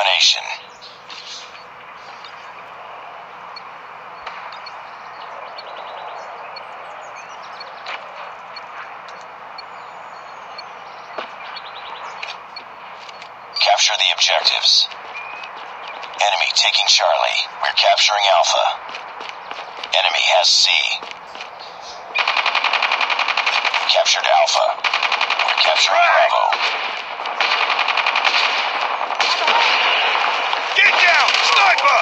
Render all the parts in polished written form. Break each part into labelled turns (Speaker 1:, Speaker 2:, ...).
Speaker 1: domination. Capture the objectives. Enemy taking Charlie. We're capturing Alpha. Enemy has C. Captured Alpha. We're capturing Bravo.
Speaker 2: Get down! Sniper!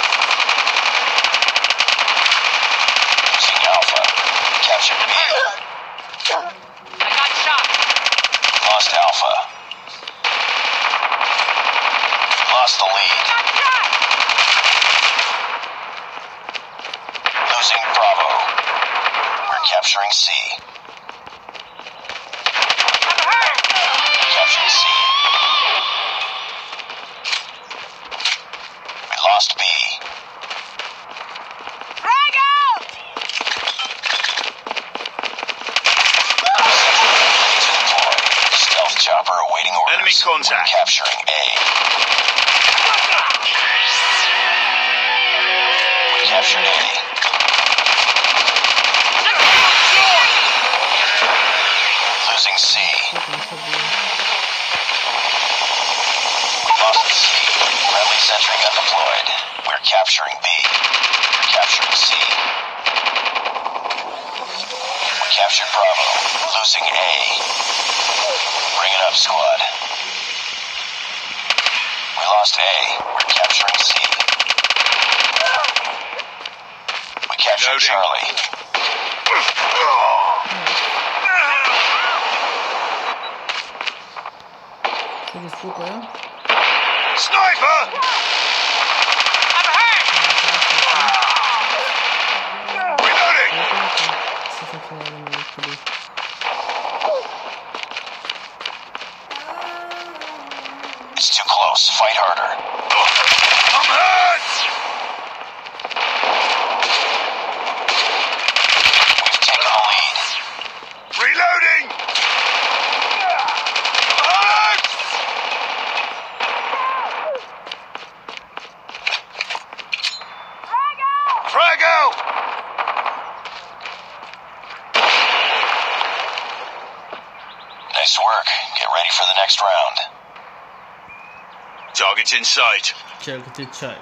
Speaker 1: Losing Alpha. Captured B.
Speaker 3: I got shot.
Speaker 1: Lost Alpha. Lost the lead. Losing Bravo. We're capturing C. Captured C. We lost B.
Speaker 3: Frag out!
Speaker 1: Ready to deploy. Stealth chopper awaiting orders.
Speaker 2: Enemy contact.
Speaker 1: We're capturing A. We captured A. Losing C. We lost C. Friendly sentry gun deployed. We're capturing B. We're capturing C. We captured Bravo. Losing A. Bring it up, squad. We lost A. We're capturing C. We captured
Speaker 2: Reloading.
Speaker 1: Charlie.
Speaker 4: Desculpa, ja?
Speaker 2: Sniper!
Speaker 3: I'm hurt!
Speaker 2: Reloading!
Speaker 1: It's too close. Fight harder.
Speaker 2: I'm hurt!
Speaker 1: We've taken the lead.
Speaker 2: Reloading! Hurt! Frag out!
Speaker 1: Nice work. Get ready for the next round.
Speaker 2: Target's in sight.
Speaker 4: Targeted check.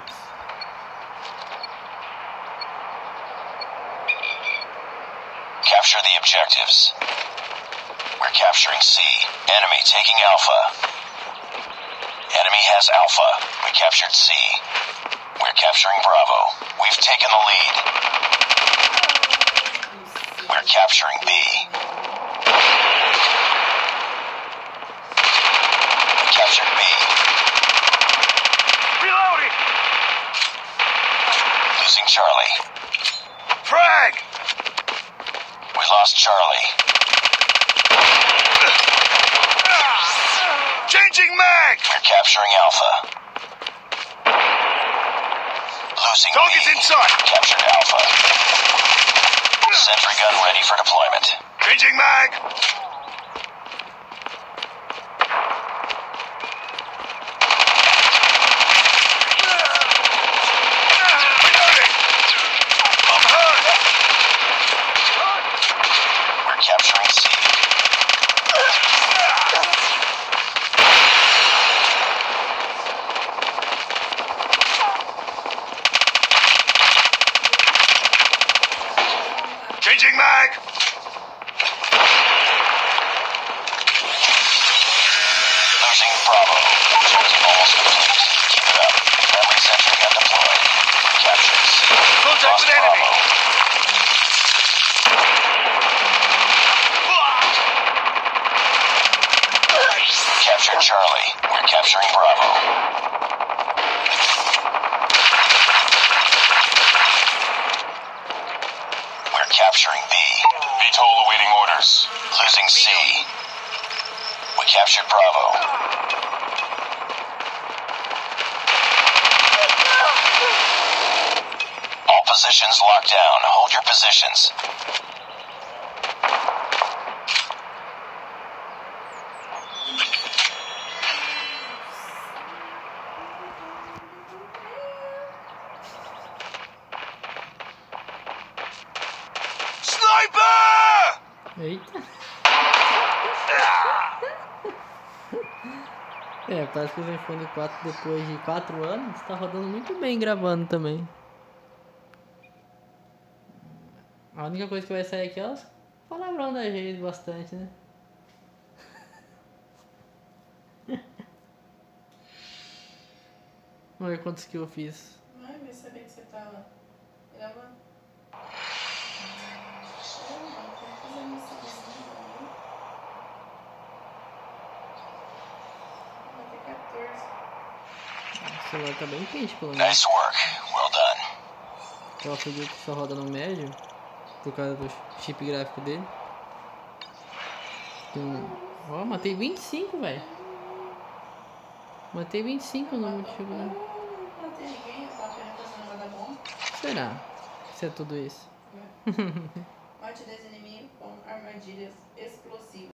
Speaker 1: Capture the objectives. We're capturing C. Enemy taking Alpha. Enemy has Alpha. We captured C. We're capturing Bravo. We've taken the lead. We're capturing B. We captured B.
Speaker 2: Reloading!
Speaker 1: Losing Charlie.
Speaker 2: Frag!
Speaker 1: We lost Charlie.
Speaker 2: Changing mag!
Speaker 1: We're capturing Alpha. Losing
Speaker 2: Target's
Speaker 1: B.
Speaker 2: in sight.
Speaker 1: Captured Alpha. Sentry gun ready for deployment.
Speaker 2: Changing mag! Reloading! I'm hurt!
Speaker 1: We're capturing C.
Speaker 2: Changing mag!
Speaker 1: Losing Bravo. Objective almost complete. Keep it up. Friendly sentry gun deployed. Captured C.
Speaker 2: Contact
Speaker 1: Lost
Speaker 2: with enemy.
Speaker 1: Bravo. Captured Charlie. We're capturing Bravo. We're capturing B. VTOL awaiting orders. Losing C. We captured Bravo. All positions locked down. Hold your positions.
Speaker 2: Sniper!
Speaker 4: Eita. Parece que o Zenfone 4 depois de 4 anos tá rodando muito bem gravando também. A única coisa que vai sair aqui é os palavrão da gente bastante, né? Vamos ver quantos que eu fiz.
Speaker 5: Ai, mas sabia que você tava gravando?
Speaker 4: O celular tá bem quente, pelo menos.
Speaker 1: Nice work. Well done.
Speaker 4: Call of Duty só roda no médio por causa do chip gráfico dele. Ó, matei 25, velho. Matei 25 no motivo, né?
Speaker 5: Não tem ninguém, eu tava apenas fazendo nada bom.
Speaker 4: Será? Se é tudo isso.
Speaker 5: Mate 10 inimigos com armadilhas explosivas.